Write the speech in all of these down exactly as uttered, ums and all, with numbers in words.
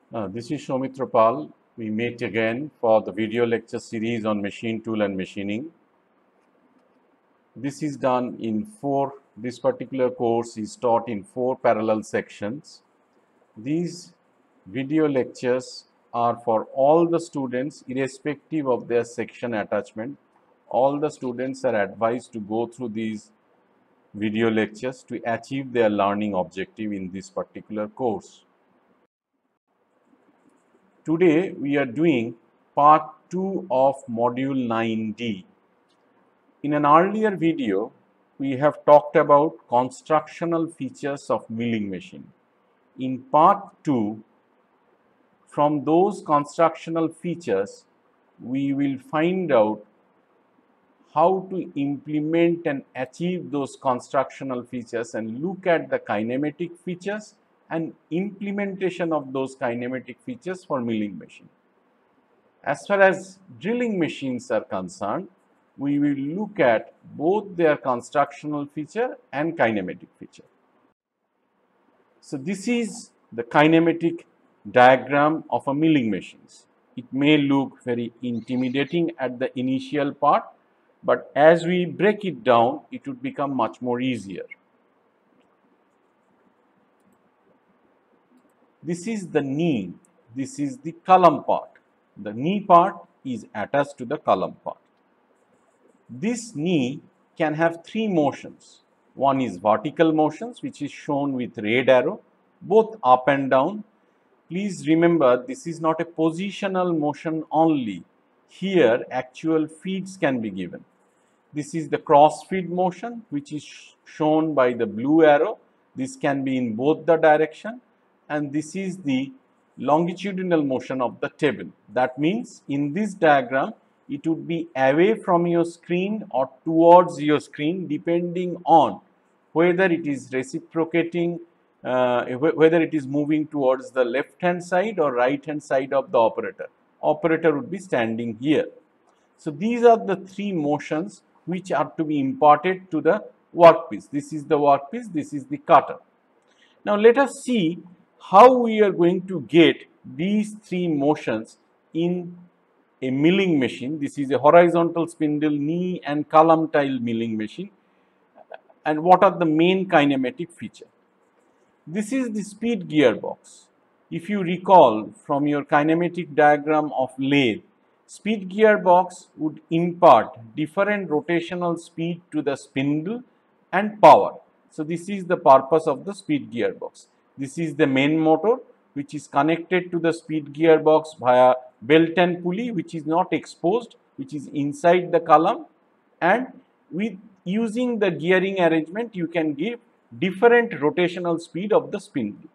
Uh, this is Soumitra Pal. We meet again for the video lecture series on machine tool and machining. This is done in four, this particular course is taught in four parallel sections. These video lectures are for all the students irrespective of their section attachment. All the students are advised to go through these video lectures to achieve their learning objective in this particular course. Today we are doing part two of module nine D. In an earlier video, we have talked about constructional features of milling machine. In part two, from those constructional features, we will find out how to implement and achieve those constructional features and look at the kinematic features and implementation of those kinematic features for milling machine. As far as drilling machines are concerned, we will look at both their constructional feature and kinematic feature. So this is the kinematic diagram of a milling machine. It may look very intimidating at the initial part, but as we break it down, it would become much more easier. This is the knee, this is the column part. The knee part is attached to the column part. This knee can have three motions. One is vertical motions, which is shown with red arrow, both up and down. Please remember, this is not a positional motion only. Here, actual feeds can be given. This is the cross feed motion, which is shown by the blue arrow. This can be in both the direction. And this is the longitudinal motion of the table. That means, in this diagram, it would be away from your screen or towards your screen, depending on whether it is reciprocating, uh, whether it is moving towards the left hand side or right hand side of the operator. Operator would be standing here. So these are the three motions which are to be imparted to the workpiece. This is the workpiece, this is the cutter. Now let us see how we are going to get these three motions in a milling machine. This is a horizontal spindle, knee and column tile milling machine. And what are the main kinematic features? This is the speed gearbox. If you recall from your kinematic diagram of lathe, speed gearbox would impart different rotational speed to the spindle and power. So this is the purpose of the speed gearbox. This is the main motor, which is connected to the speed gearbox via belt and pulley, which is not exposed, which is inside the column, and with using the gearing arrangement, you can give different rotational speed of the spindle.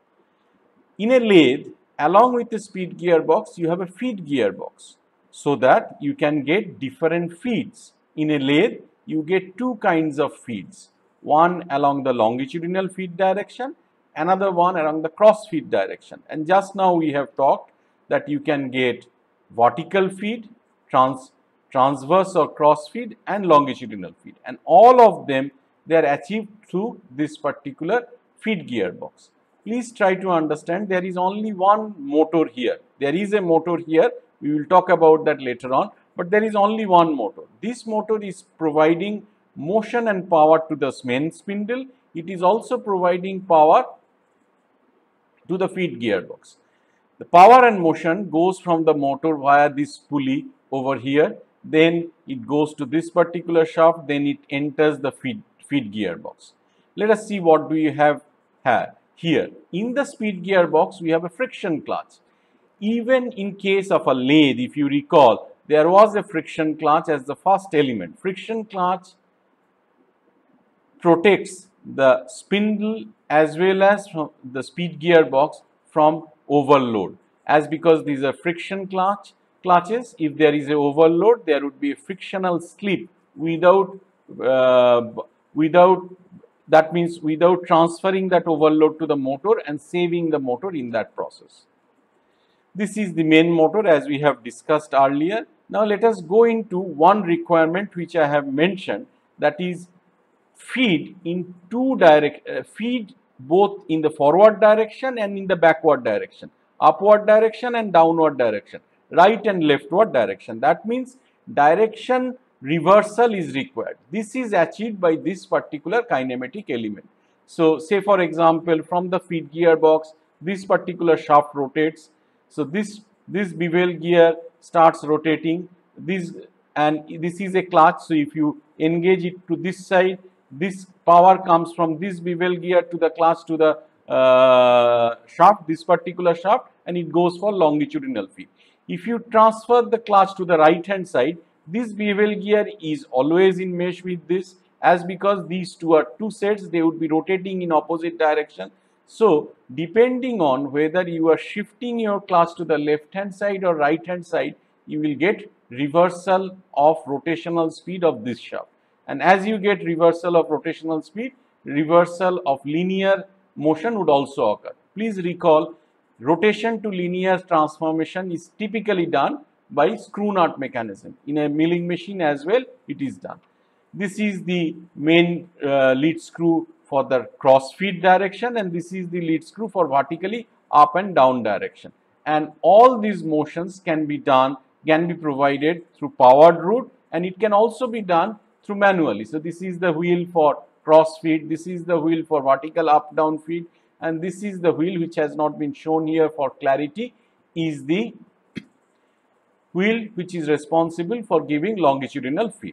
In a lathe, along with the speed gearbox, you have a feed gearbox, so that you can get different feeds. In a lathe, you get two kinds of feeds, one along the longitudinal feed direction, another one along the cross feed direction. And just now we have talked that you can get vertical feed, trans, transverse or cross feed, and longitudinal feed. And all of them, they are achieved through this particular feed gearbox. Please try to understand, there is only one motor here. There is a motor here. We will talk about that later on. But there is only one motor. This motor is providing motion and power to the main spindle. It is also providing power to the feed gearbox. The power and motion goes from the motor via this pulley over here, then it goes to this particular shaft, then it enters the feed, feed gearbox. Let us see what do you have here. In the speed gearbox, we have a friction clutch. Even in case of a lathe, if you recall, there was a friction clutch as the first element. Friction clutch protects the spindle as well as from the speed gearbox from overload. As because these are friction clutch clutches, if there is a overload, there would be a frictional slip without uh, without that means without transferring that overload to the motor and saving the motor in that process. This is the main motor as we have discussed earlier. Now let us go into one requirement which I have mentioned, that is feed in two direct uh, feed both in the forward direction and in the backward direction. upward direction and downward direction, right and leftward direction. That means direction reversal is required. This is achieved by this particular kinematic element. So, say for example, from the feed gearbox, this particular shaft rotates. So, this this bevel gear starts rotating. This and this is a clutch. So, if you engage it to this side, this power comes from this bevel gear to the clutch to the uh, shaft, this particular shaft, and it goes for longitudinal feed. If you transfer the clutch to the right hand side, this bevel gear is always in mesh with this, as because these two are two sets, they would be rotating in opposite direction. So, depending on whether you are shifting your clutch to the left hand side or right hand side, you will get reversal of rotational speed of this shaft. And as you get reversal of rotational speed, reversal of linear motion would also occur. Please recall, rotation to linear transformation is typically done by screw nut mechanism. In a milling machine as well, it is done. This is the main uh, lead screw for the cross feed direction, and this is the lead screw for vertically up and down direction. And all these motions can be done, can be provided through powered route, and it can also be done through manually. So, this is the wheel for cross feed, this is the wheel for vertical up down feed, and this is the wheel which has not been shown here for clarity, is the wheel which is responsible for giving longitudinal feed.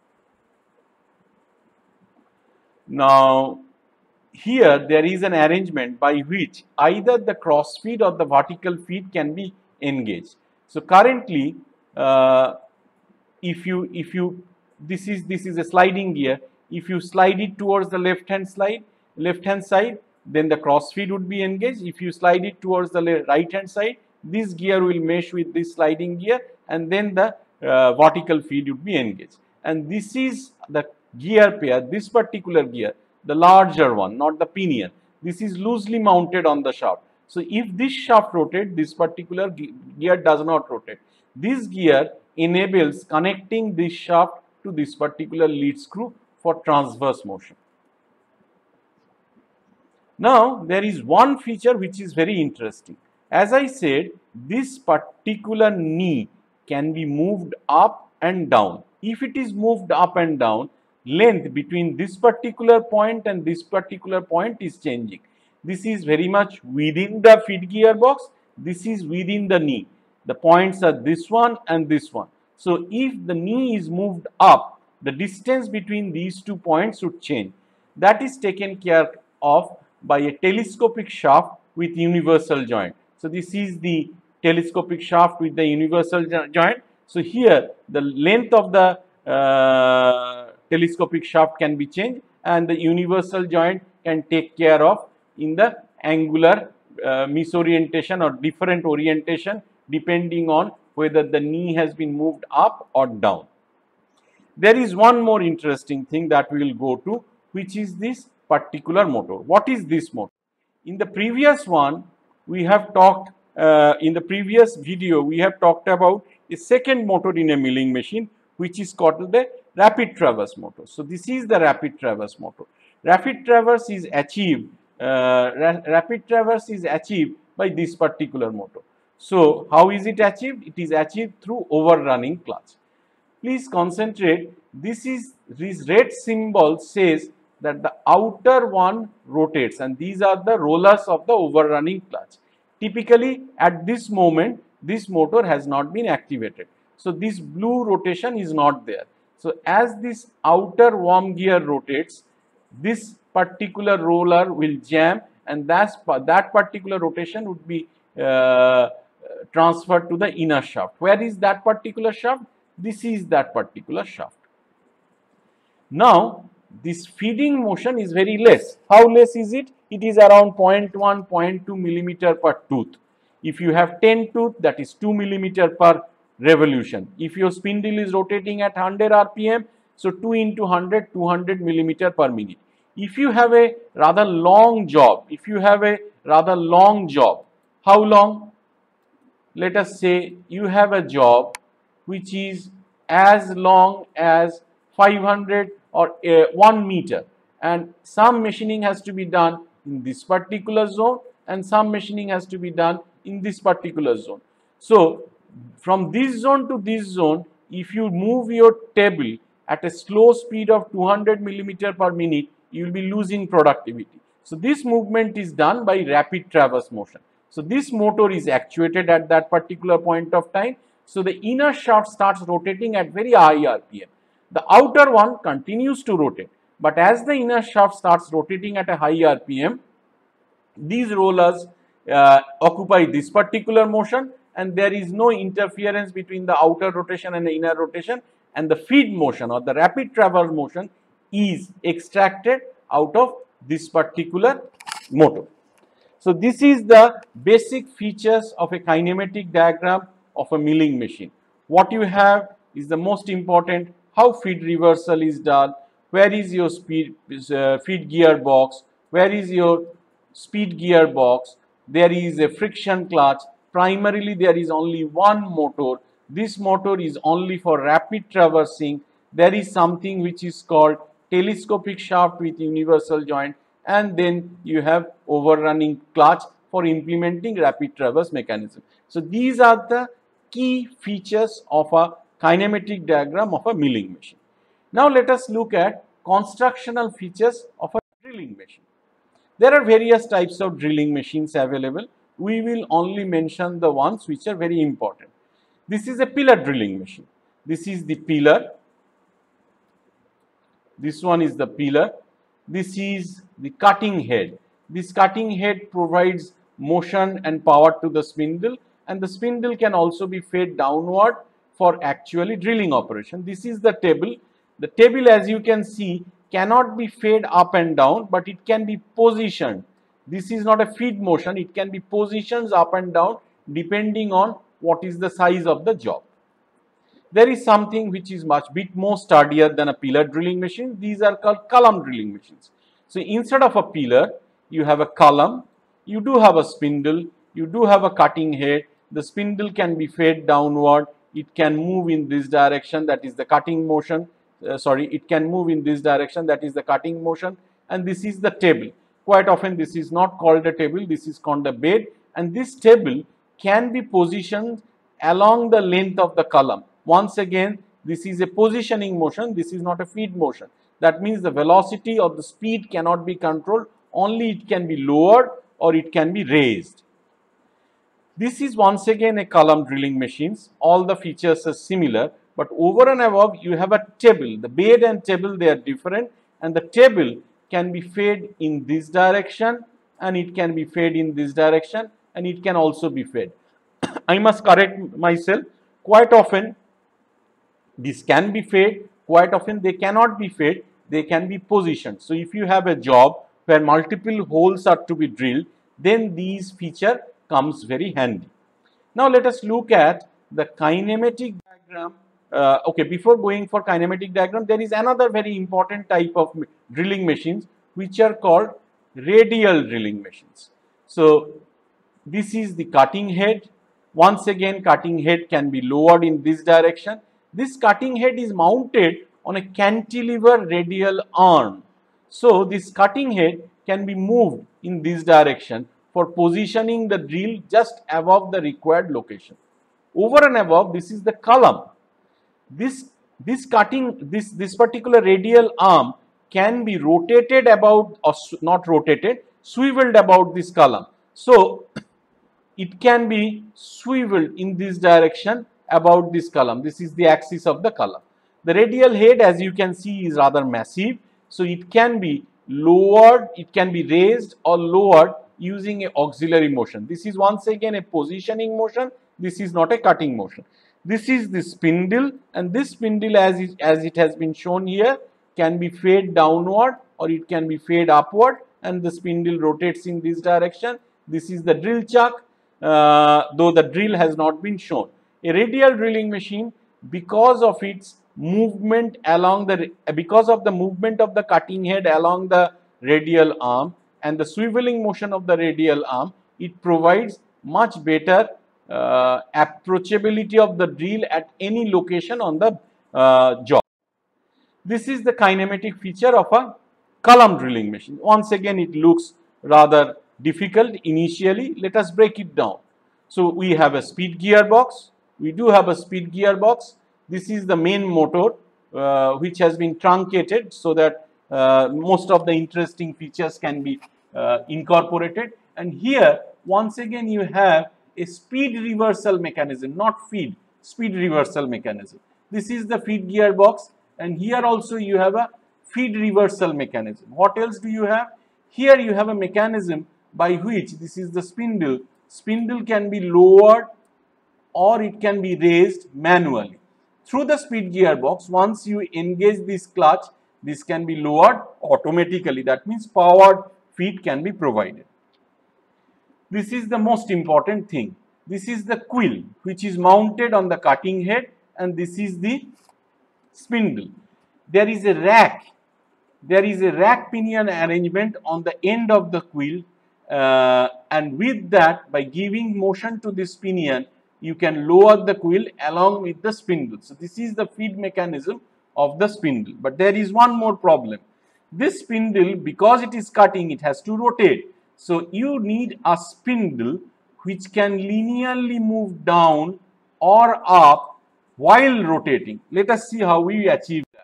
Now, here there is an arrangement by which either the cross feed or the vertical feed can be engaged. So, currently uh, if you if you this is this is a sliding gear, if you slide it towards the left hand slide left hand side, then the cross feed would be engaged. If you slide it towards the right hand side, this gear will mesh with this sliding gear, and then the uh, vertical feed would be engaged. And this is the gear pair, this particular gear, the larger one, not the pinion. This is loosely mounted on the shaft. So, if this shaft rotates, this particular gear does not rotate. This gear enables connecting this shaft to this particular lead screw for transverse motion. Now, there is one feature which is very interesting. As I said, this particular knee can be moved up and down. If it is moved up and down, length between this particular point and this particular point is changing. This is very much within the feed gearbox, this is within the knee. The points are this one and this one. So, if the knee is moved up, the distance between these two points would change. That is taken care of by a telescopic shaft with universal joint. So, this is the telescopic shaft with the universal joint. So, here the length of the uh, telescopic shaft can be changed, and the universal joint can take care of in the angular uh, misorientation or different orientation depending on whether the knee has been moved up or down. There is one more interesting thing that we will go to, which is this particular motor. What is this motor? In the previous one, we have talked, uh, in the previous video, we have talked about a second motor in a milling machine, which is called the rapid traverse motor. So, this is the rapid traverse motor. Rapid traverse is achieved, uh, ra rapid traverse is achieved by this particular motor. So, how is it achieved? It is achieved through overrunning clutch. Please concentrate, this is, this red symbol says that the outer one rotates, and these are the rollers of the overrunning clutch. Typically, at this moment, this motor has not been activated. So, this blue rotation is not there. So, as this outer worm gear rotates, this particular roller will jam, and that's, that particular rotation would be uh, transferred to the inner shaft. Where is that particular shaft? This is that particular shaft. Now, this feeding motion is very less. How less is it? It is around zero point one, zero point two millimeter per tooth. If you have ten tooth, that is two millimeter per revolution. If your spindle is rotating at one hundred R P M, so two into one hundred, two hundred millimeter per minute. If you have a rather long job, if you have a rather long job, how long? Let us say you have a job which is as long as five hundred or uh, one meter, and some machining has to be done in this particular zone and some machining has to be done in this particular zone. So from this zone to this zone, if you move your table at a slow speed of two hundred millimeter per minute, you will be losing productivity. So this movement is done by rapid traverse motion. So this motor is actuated at that particular point of time. So the inner shaft starts rotating at very high R P M. The outer one continues to rotate. But as the inner shaft starts rotating at a high R P M, these rollers uh, occupy this particular motion, and there is no interference between the outer rotation and the inner rotation, and the feed motion or the rapid traverse motion is extracted out of this particular motor. So this is the basic features of a kinematic diagram of a milling machine. What you have is the most important: how feed reversal is done, where is your speed uh, feed gearbox, where is your speed gearbox, there is a friction clutch. Primarily there is only one motor. This motor is only for rapid traversing. There is something which is called telescopic shaft with universal joint, and then you have overrunning clutch for implementing rapid traverse mechanism. So these are the key features of a kinematic diagram of a milling machine. Now let us look at constructional features of a drilling machine. There are various types of drilling machines available. We will only mention the ones which are very important. This is a pillar drilling machine. This is the pillar. This one is the pillar. This is the cutting head. This cutting head provides motion and power to the spindle, and the spindle can also be fed downward for actually drilling operation. This is the table. The table, as you can see, cannot be fed up and down, but it can be positioned. This is not a feed motion. It can be positioned up and down depending on what is the size of the job. There is something which is much bit more sturdier than a pillar drilling machine. These are called column drilling machines. So instead of a pillar, you have a column. You do have a spindle. You do have a cutting head. The spindle can be fed downward. It can move in this direction, that is the cutting motion. Uh, sorry, it can move in this direction, that is the cutting motion. And this is the table. Quite often this is not called a table, this is called a bed. And this table can be positioned along the length of the column. Once again, this is a positioning motion, this is not a feed motion. That means the velocity or the speed cannot be controlled, only it can be lowered or it can be raised. This is once again a column drilling machines. All the features are similar, but over and above you have a table. The bed and table, they are different, and the table can be fed in this direction, and it can be fed in this direction, and it can also be fed. I must correct myself. Quite often this can be fed, quite often they cannot be fed, they can be positioned. So if you have a job where multiple holes are to be drilled, then these feature comes very handy. Now let us look at the kinematic diagram. Uh, okay, before going for kinematic diagram, there is another very important type of drilling machines which are called radial drilling machines. So this is the cutting head. Once again, cutting head can be lowered in this direction. This cutting head is mounted on a cantilever radial arm. So this cutting head can be moved in this direction for positioning the drill just above the required location. Over and above, this is the column. This, this cutting, this, this particular radial arm can be rotated about, or not rotated, swiveled about this column. So it can be swiveled in this direction about this column. This is the axis of the column. The radial head, as you can see, is rather massive. So it can be lowered, it can be raised or lowered using an auxiliary motion. This is once again a positioning motion. This is not a cutting motion. This is the spindle, and this spindle, as it, as it has been shown here, can be fed downward or it can be fed upward, and the spindle rotates in this direction. This is the drill chuck, uh, though the drill has not been shown. A radial drilling machine, because of its movement along the, because of the movement of the cutting head along the radial arm and the swiveling motion of the radial arm, it provides much better uh, approachability of the drill at any location on the uh, job. This is the kinematic feature of a column drilling machine. Once again, it looks rather difficult initially. Let us break it down. So we have a speed gearbox. We do have a speed gearbox. This is the main motor uh, which has been truncated so that uh, most of the interesting features can be uh, incorporated. And here once again you have a speed reversal mechanism, not feed, speed reversal mechanism. This is the feed gearbox, and here also you have a feed reversal mechanism. What else do you have? Here you have a mechanism by which, this is the spindle, spindle can be lowered or it can be raised manually. Through the speed gearbox, once you engage this clutch, this can be lowered automatically. That means powered feed can be provided. This is the most important thing. This is the quill which is mounted on the cutting head, and this is the spindle. There is a rack. There is a rack pinion arrangement on the end of the quill, uh, and with that, by giving motion to this pinion, you can lower the quill along with the spindle. So this is the feed mechanism of the spindle. But there is one more problem. This spindle, because it is cutting, it has to rotate. So you need a spindle which can linearly move down or up while rotating. Let us see how we achieve that.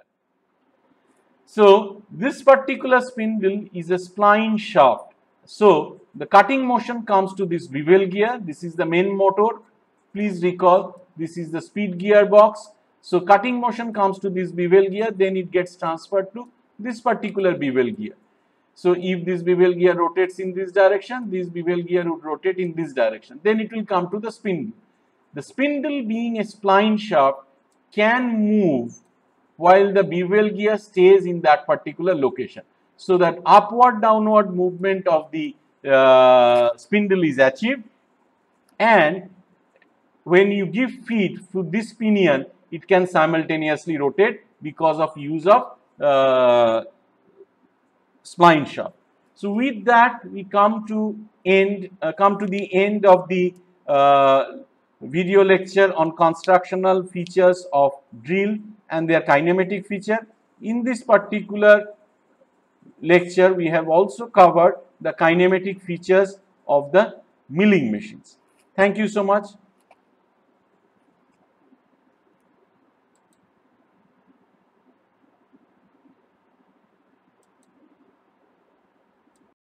So this particular spindle is a spline shaft. So the cutting motion comes to this bevel gear. This is the main motor. Please recall, this is the speed gearbox. So cutting motion comes to this bevel gear, then it gets transferred to this particular bevel gear. So if this bevel gear rotates in this direction, this bevel gear would rotate in this direction. Then it will come to the spindle. The spindle, being a spline shaft, can move while the bevel gear stays in that particular location. So that upward downward movement of the uh, spindle is achieved, and when you give feed to this pinion, it can simultaneously rotate because of use of uh, spline shaft. So with that, we come to end uh, come to the end of the uh, video lecture on constructional features of drill and their kinematic feature. In this particular lecture, we have also covered the kinematic features of the milling machines. Thank you so much.